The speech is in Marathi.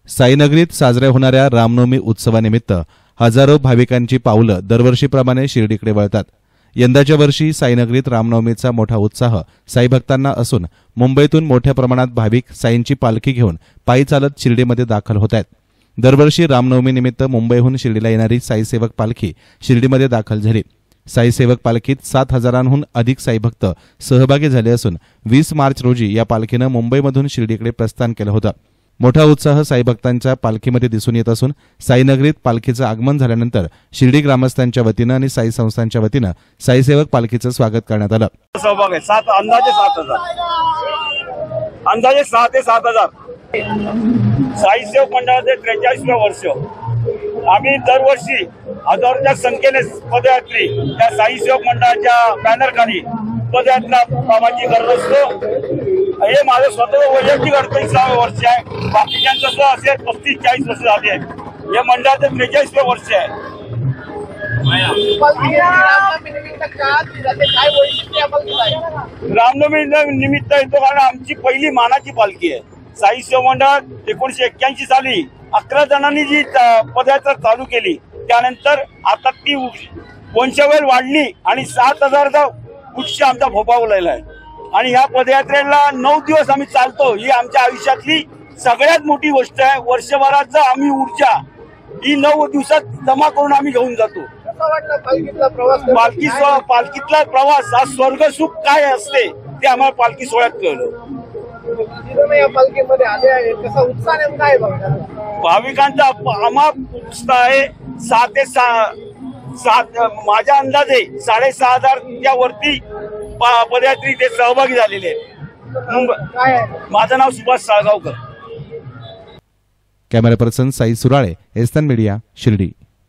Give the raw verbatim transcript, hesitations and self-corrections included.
साईनगरीत साजऱ्या होणाऱ्या रामनवमी उत्सवानिमित्त हजारो भाविकांची पावलं दरवर्षीप्रमाणे शिर्डीकडे वळतात। यंदाच्या वर्षी साईनगरीत रामनवमीचा मोठा उत्साह साईभक्तांना असून मुंबईतून मोठ्या प्रमाणात भाविक साईंची पालखी घेऊन पायी चालत शिर्डीमध्ये दाखल होत आहेत। दरवर्षी रामनवमीनिमित्त मुंबईहून शिर्डीला येणारी साईसेवक पालखी शिर्डीमध्ये दाखल झाली। साईसेवक पालखीत सात हजारांहून अधिक साईभक्त सहभागी झाले असून वीस मार्च रोजी या पालखीनं मुंबईमधून शिर्डीकडे प्रस्थान केलं होतं। मोठा उत्साह साईभक्तांच्या पालखीमध्ये दिसून येत असून साईनगरीत पालखीचं आगमन झाल्यानंतर शिर्डी ग्रामस्थांच्या वतीनं आणि साई संस्थांच्या वतीनं साईसेवक पालखीचं स्वागत करण्यात आलं। सहभाग आहे सात अंदाजे सात हजार अंदाजे सहा ते सात हजार साईसेवक मंडळाचे त्रेचाळीसवे वर्ष। आम्ही दरवर्षी हजारोच्या संख्येने पदयात्री त्या साईसेवक मंडळाच्या बॅनरखाली पदयात्रा कामाची करत असतो। हे माझं स्वतः वैयक्तिक अडतीसावे वर्ष आहे। बाकीच्यांचं सुद्धा असे पस्तीस चाळीस वर्ष झाली आहे। हे मंडळाचं त्रेचाळीसवे वर्ष आहे। रामनवमी निमित्त येतो कारण आमची पहिली मानाची पालखी आहे। साईसेवक मंडळात एकोणीशे एक्क्याऐंशी साली अकरा जणांनी जी पदयात्रा चालू केली त्यानंतर आता ती वंशावळ वाढली आणि सात हजारचा उच्च आमचा फोपावलेला आहे आणि ह्या पदयात्रेला नऊ दिवस आम्ही चालतो। ही आमच्या आयुष्यातली सगळ्यात मोठी गोष्ट आहे। वर्षभराचा आम्ही ऊर्जा ही नऊ दिवसात जमा करून आम्ही घेऊन जातो। पालखी पालखीतला प्रवास हा स्वर्गसुख काय असते ते आम्हाला पालखी सोहळ्यात कळलं। भाविकांचा अमाप उत्साह आहे। सहा ते सहा सात माझ्या अंदाजे साडेसहा हजारच्या वरती पदयात्री ते सहभागी झालेले आहेत। माझं नाव सुभाष साळगावकर। कॅमेरा पर्सन साई सुराळे, एस्तान मीडिया, शिर्डी।